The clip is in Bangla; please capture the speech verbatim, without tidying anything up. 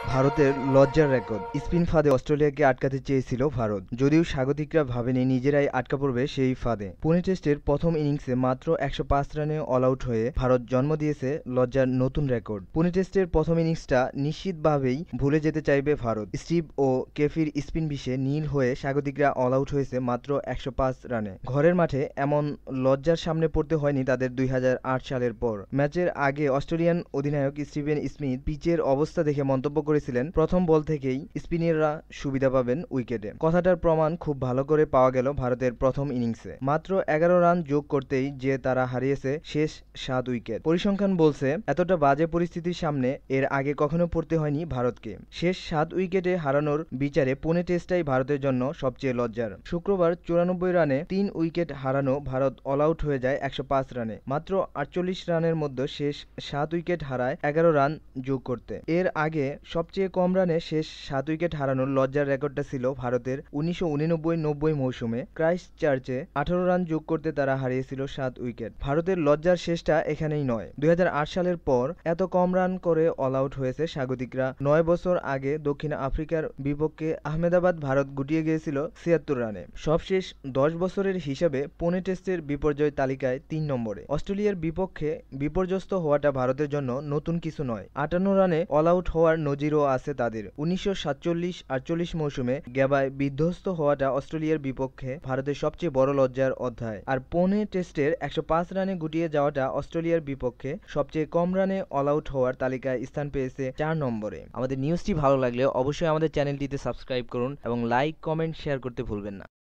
ভারতের লজ্জার রেকর্ড। স্পিন ফাঁদে অস্ট্রেলিয়াকে আটকাতে চেয়েছিল ভারত, যদিও স্বাগতিকরা ভাবেনি নিজেরাই আটকা পড়বে সেই ফাঁদে। পুনে টেস্টের প্রথম ইনিংসে মাত্র একশো পাঁচ রানে অল আউট হয়ে ভারত জন্ম দিয়েছে লজ্জার নতুন রেকর্ড। পুনে টেস্টের প্রথম ইনিংসটা নিশ্চিতভাবেই ভুলে যেতে চাইবে ভারত। স্টিভ ও কেফির স্পিন বিষে নীল হয়ে স্বাগতিকরা অল আউট হয়েছে মাত্র একশো পাঁচ রানে। ঘরের মাঠে এমন লজ্জার সামনে পড়তে হয়নি তাদের দুই হাজার আট সালের পর। ম্যাচের আগে অস্ট্রেলিয়ান অধিনায়ক স্টিভেন স্মিথ পিচের অবস্থা দেখে মন্তব্য করেছিলেন, প্রথম বল থেকেই স্পিনাররা সুবিধা পাবেন উইকেটে। কথাটার প্রমাণ খুব ভালো করে পাওয়া গেল ভারতের প্রথম ইনিংসে। মাত্র এগারো রান যোগ করতেই যে তারা হারিয়েছে শেষ সাত উইকেট। পরিসংখ্যান বলছে এতটা বাজে পরিস্থিতির সামনে এর আগে কখনো পড়তে হয়নি ভারতকে। শেষ সাত উইকেটে হারানোর বিচারে পুনে টেস্টটাই ভারতের জন্য সবচেয়ে লজ্জার। শুক্রবার চুরানব্বই রানে তিন উইকেট হারানো ভারত অল আউট হয়ে যায় একশো পাঁচ রানে। মাত্র আটচল্লিশ রানের মধ্যে শেষ সাত উইকেট হারায় এগারো রান যোগ করতে। এর আগে সবচেয়ে কম রানে শেষ সাত উইকেট হারানোর লজ্জার রেকর্ডটা ছিল ভারতের উনিশশো উননব্বই নব্বই মৌসুমে ক্রাইস্ট চার্চে আঠারো রান যোগ করতে তারা হারিয়েছিল সাত উইকেট। ভারতের লজ্জার শেষটা এখানেই নয়। দুই হাজার আট সালের পর এত কম রান করে অল আউট হয়েছে স্বাগতিকরা। নয় বছর আগে দক্ষিণ আফ্রিকার বিপক্ষে আহমেদাবাদ ভারত গুটিয়ে গিয়েছিল ছিয়াত্তর রানে। সবশেষ দশ বছরের হিসাবে পুনে টেস্টের বিপর্যয় তালিকায় তিন নম্বরে। অস্ট্রেলিয়ার বিপক্ষে বিপর্যস্ত হওয়াটা ভারতের জন্য নতুন কিছু নয়। আটান্ন রানে অল আউট হওয়ার নজিরও আছে তাদের। উনিশশো সাতচল্লিশ আটচল্লিশ মৌসুমে গ্যাবায় বিধ্বস্ত হওয়াটা অস্ট্রেলিয়ার বিপক্ষে ভারতের সবচেয়ে বড় লজ্জার অধ্যায়। আর পুনে টেস্টের একশো পাঁচ রানে গুটিয়ে যাওয়াটা অস্ট্রেলিয়ার বিপক্ষে সবচেয়ে কম রানে অল আউট হওয়ার তালিকায় স্থান পেয়েছে চার নম্বরে। আমাদের নিউজটি ভালো লাগলে অবশ্যই আমাদের চ্যানেলটিতে সাবস্ক্রাইব করুন এবং লাইক, কমেন্ট, শেয়ার করতে ভুলবেন না।